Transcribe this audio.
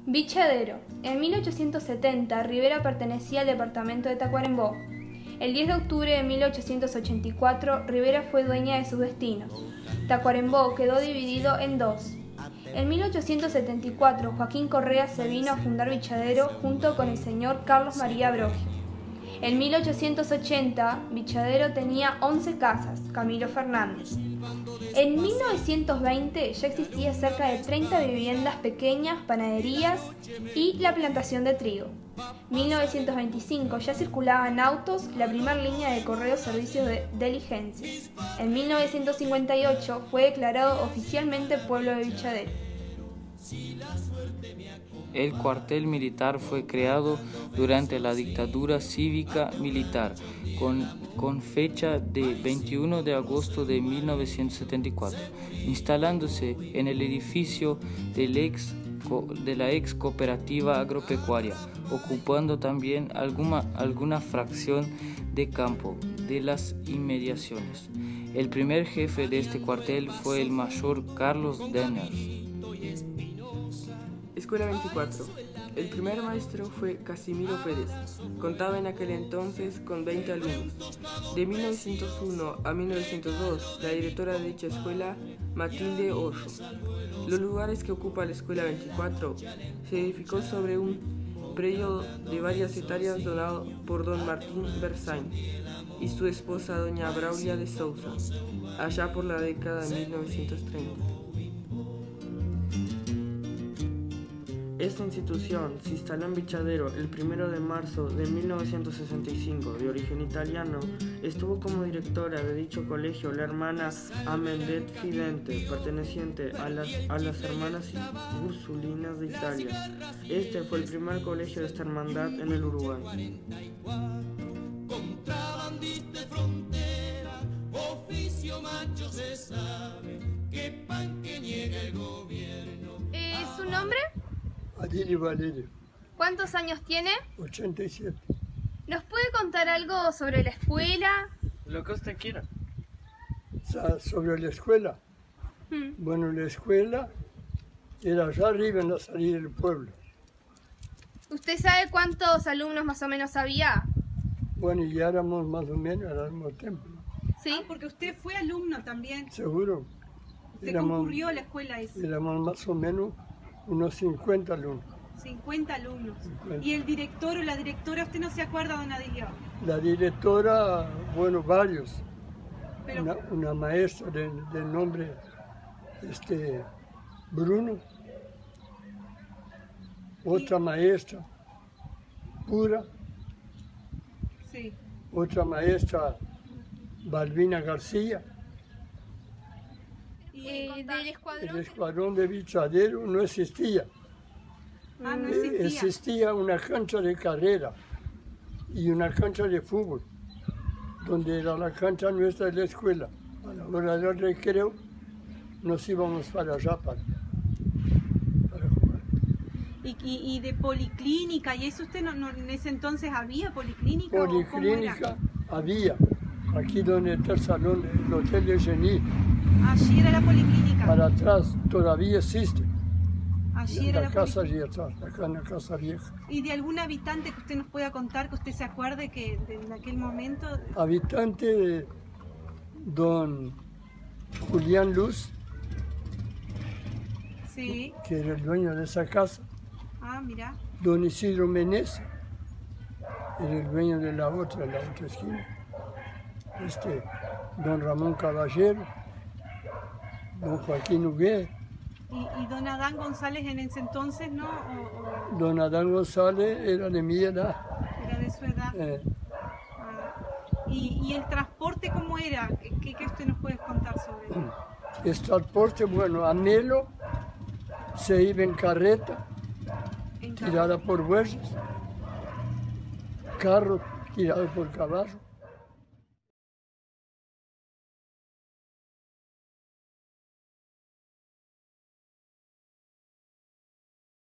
Bichadero. En 1870, Rivera pertenecía al departamento de Tacuarembó. El 10 de octubre de 1884, Rivera fue dueña de sus destinos. Tacuarembó quedó dividido en dos. En 1874, Joaquín Correa se vino a fundar Bichadero junto con el señor Carlos María Brogio. En 1880, Bichadero tenía 11 casas, Camilo Fernández. En 1920 ya existía cerca de 30 viviendas pequeñas, panaderías y la plantación de trigo. 1925 ya circulaban autos, la primera línea de correo servicios de diligencias. En 1958 fue declarado oficialmente pueblo de Bichadero. El cuartel militar fue creado durante la dictadura cívica-militar con fecha de 21 de agosto de 1974, instalándose en el edificio de la ex cooperativa agropecuaria, ocupando también alguna fracción de campo de las inmediaciones. El primer jefe de este cuartel fue el mayor Carlos Denner. Escuela 24. El primer maestro fue Casimiro Pérez. Contaba en aquel entonces con 20 alumnos. De 1901 a 1902, la directora de dicha escuela, Matilde Hoyo. Los lugares que ocupa la Escuela 24 se edificó sobre un predio de varias hectáreas donado por don Martín Berzain y su esposa doña Braulia de Sousa, allá por la década de 1930. Esta institución se instaló en Bichadero el 1 de marzo de 1965, de origen italiano. Estuvo como directora de dicho colegio la hermana Amendet Fidente, perteneciente a las hermanas Ursulinas de Italia. Este fue el primer colegio de esta hermandad en el Uruguay. ¿Su nombre? Adilio Valerio. ¿Cuántos años tiene? 87. ¿Nos puede contar algo sobre la escuela? Lo que usted quiera. Sobre la escuela. Bueno, la escuela era allá arriba en la salida del pueblo. ¿Usted sabe cuántos alumnos más o menos había? Bueno, y éramos más o menos al mismo tiempo. ¿Sí? Porque usted fue alumno también. Seguro. Usted concurrió a la escuela esa. Éramos más o menos unos 50 alumnos. 50 alumnos. 50. ¿Y el director o la directora, usted no se acuerda, don Adilio? La directora, bueno, varios. Pero... Una maestra del nombre Bruno. Otra maestra Pura. Sí. Otra maestra Balbina García. ¿Del escuadrón? El escuadrón de Bichadero no existía. Ah, no existía. Existía una cancha de carrera y una cancha de fútbol, donde era la cancha nuestra de la escuela. A la hora del recreo nos íbamos para allá para jugar. ¿Y de policlínica? ¿Y eso usted no en ese entonces había policlínica? Policlínica había, aquí donde está el salón, el hotel de Gení. Allí era la policlínica. Para atrás todavía existe. Allí era la casa allí atrás, acá en la casa vieja. ¿Y de algún habitante que usted nos pueda contar, que usted se acuerde que en aquel momento? Habitante don Julián Luz, Sí. que era el dueño de esa casa. Ah, mira. Don Isidro Menez, era el dueño de la otra esquina. Don Ramón Caballero, don Joaquín Huguet. ¿Y don Adán González en ese entonces, no? Don Adán González era de mi edad. Era de su edad. ¿Y el transporte cómo era? ¿Qué usted nos puede contar sobre él? El transporte, bueno, a Melo se iba en carreta, tirada por bueyes, carro tirado por caballo.